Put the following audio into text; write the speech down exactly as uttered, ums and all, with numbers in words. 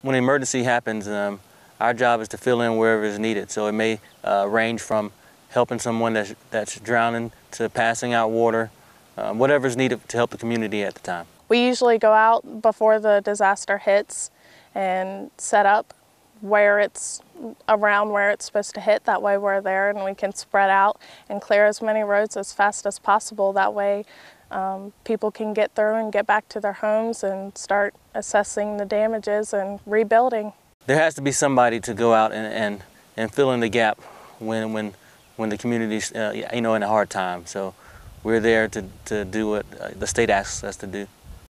When an emergency happens, um, our job is to fill in wherever is needed. So it may uh, range from helping someone that's, that's drowning to passing out water, uh, whatever is needed to help the community at the time. We usually go out before the disaster hits and set up where it's around where it's supposed to hit. That way we're there and we can spread out and clear as many roads as fast as possible. That way um, people can get through and get back to their homes and start assessing the damages and rebuilding. There has to be somebody to go out and, and, and fill in the gap when, when, when the community's uh, you know, in a hard time. So we're there to, to do what uh, the state asks us to do.